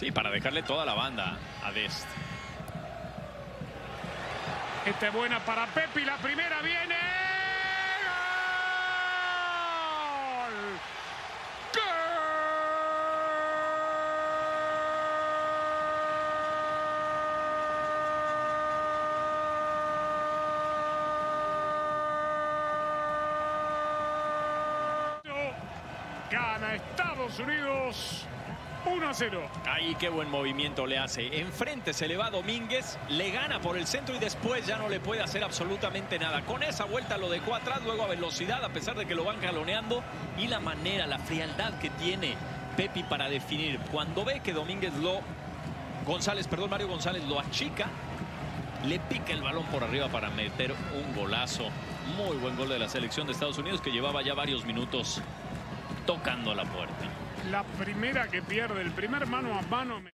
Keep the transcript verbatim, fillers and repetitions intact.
Sí, para dejarle toda la banda a Dest. Esta es buena para Pepi, la primera viene. Gana Estados Unidos uno a cero. Ahí qué buen movimiento le hace. Enfrente se le va Domínguez, le gana por el centro y después ya no le puede hacer absolutamente nada. Con esa vuelta lo dejó atrás, luego a velocidad, a pesar de que lo van jaloneando. Y la manera, la frialdad que tiene Pepi para definir. Cuando ve que Domínguez lo... González, perdón, Mario González lo achica, le pica el balón por arriba para meter un golazo. Muy buen gol de la selección de Estados Unidos, que llevaba ya varios minutos tocando la puerta. La primera que pierde, el primer mano a mano.